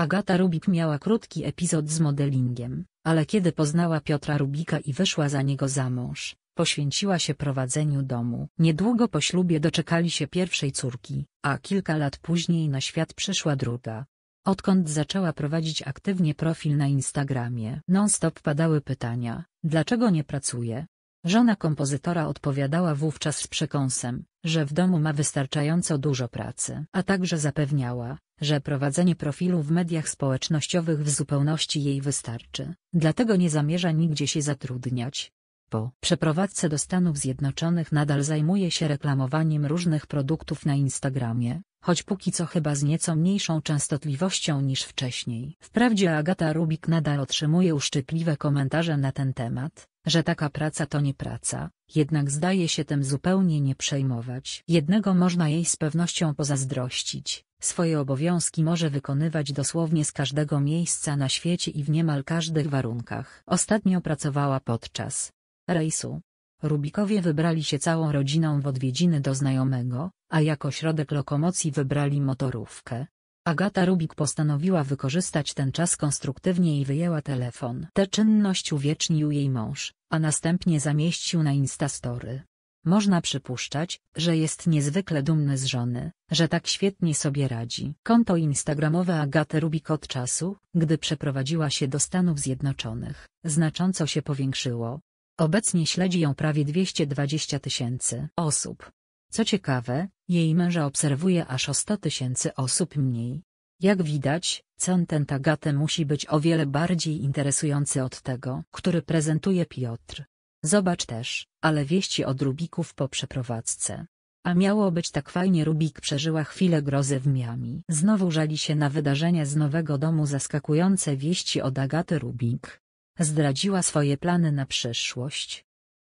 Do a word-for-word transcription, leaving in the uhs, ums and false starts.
Agata Rubik miała krótki epizod z modelingiem, ale kiedy poznała Piotra Rubika i wyszła za niego za mąż, poświęciła się prowadzeniu domu. Niedługo po ślubie doczekali się pierwszej córki, a kilka lat później na świat przyszła druga. Odkąd zaczęła prowadzić aktywnie profil na Instagramie, non-stop padały pytania, dlaczego nie pracuje? Żona kompozytora odpowiadała wówczas z przekąsem, że w domu ma wystarczająco dużo pracy, a także zapewniała, że prowadzenie profilu w mediach społecznościowych w zupełności jej wystarczy, dlatego nie zamierza nigdzie się zatrudniać. Po przeprowadzce do Stanów Zjednoczonych nadal zajmuje się reklamowaniem różnych produktów na Instagramie, choć póki co chyba z nieco mniejszą częstotliwością niż wcześniej. Wprawdzie Agata Rubik nadal otrzymuje uszczypliwe komentarze na ten temat, że taka praca to nie praca, jednak zdaje się tym zupełnie nie przejmować. Jednego można jej z pewnością pozazdrościć: swoje obowiązki może wykonywać dosłownie z każdego miejsca na świecie i w niemal każdych warunkach. Ostatnio pracowała podczas rejsu. Rubikowie wybrali się całą rodziną w odwiedziny do znajomego, a jako środek lokomocji wybrali motorówkę. Agata Rubik postanowiła wykorzystać ten czas konstruktywnie i wyjęła telefon. Tę czynność uwiecznił jej mąż, a następnie zamieścił na Instastory. Można przypuszczać, że jest niezwykle dumny z żony, że tak świetnie sobie radzi. Konto instagramowe Agaty Rubik od czasu, gdy przeprowadziła się do Stanów Zjednoczonych, znacząco się powiększyło. Obecnie śledzi ją prawie dwieście dwadzieścia tysięcy osób. Co ciekawe, jej męża obserwuje aż o sto tysięcy osób mniej. Jak widać, content Agaty musi być o wiele bardziej interesujący od tego, który prezentuje Piotr. Zobacz też, ale wieści od Rubików po przeprowadzce. A miało być tak fajnie. Rubik przeżyła chwilę grozy w Miami. Znowu żali się na wydarzenia z nowego domu. Zaskakujące wieści od Agaty Rubik. Zdradziła swoje plany na przyszłość.